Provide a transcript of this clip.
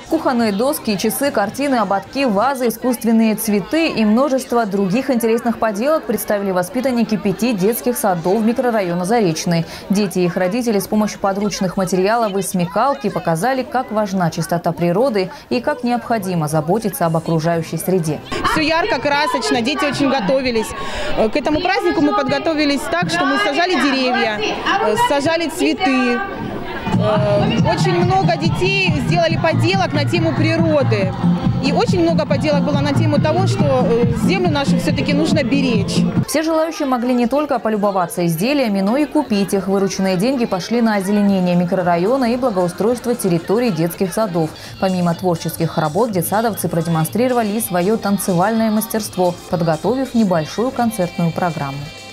Кухонные доски, часы, картины, ободки, вазы, искусственные цветы и множество других интересных поделок представили воспитанники 5 детских садов микрорайона Заречный. Дети и их родители с помощью подручных материалов и смекалки показали, как важна чистота природы и как необходимо заботиться об окружающей среде. Все ярко, красочно, дети очень готовились. К этому празднику мы подготовились так, что мы сажали деревья, сажали цветы. Очень много детей сделали поделок на тему природы. И очень много поделок было на тему того, что землю нашу все-таки нужно беречь. Все желающие могли не только полюбоваться изделиями, но и купить их. Вырученные деньги пошли на озеленение микрорайона и благоустройство территорий детских садов. Помимо творческих работ, детсадовцы продемонстрировали и свое танцевальное мастерство, подготовив небольшую концертную программу.